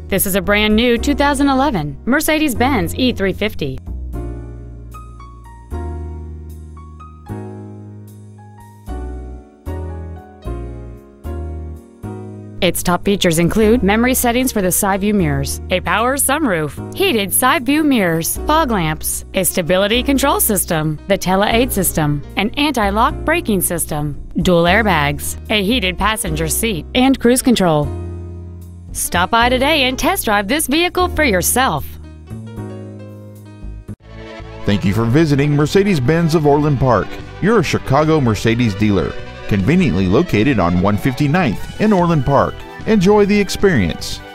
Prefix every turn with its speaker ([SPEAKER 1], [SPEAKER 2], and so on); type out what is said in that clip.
[SPEAKER 1] This is a brand new 2011 Mercedes-Benz E350. Its top features include memory settings for the side view mirrors, a power sunroof, heated side view mirrors, fog lamps, a stability control system, the tele-aid system, an anti-lock braking system, dual airbags, a heated passenger seat, and cruise control. Stop by today and test drive this vehicle for yourself.
[SPEAKER 2] Thank you for visiting Mercedes-Benz of Orland Park. You're a Chicago Mercedes dealer, conveniently located on 159th in Orland Park. Enjoy the experience.